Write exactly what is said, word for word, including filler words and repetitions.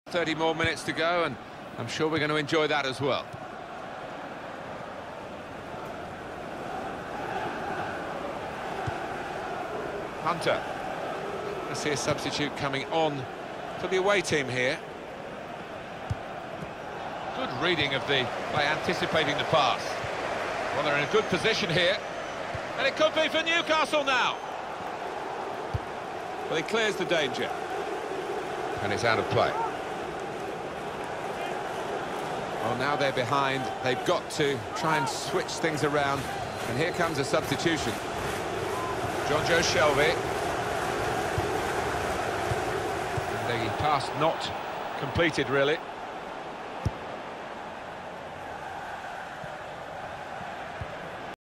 thirty more minutes to go, and I'm sure we're going to enjoy that as well. Hunter. I see a substitute coming on for the away team here. Good reading of the by anticipating the pass. Well, they're in a good position here, and it could be for Newcastle now. Well, he clears the danger, and it's out of play. Well, now they're behind. They've got to try and switch things around, and here comes a substitution. John Joe Shelby. And the pass not completed, really.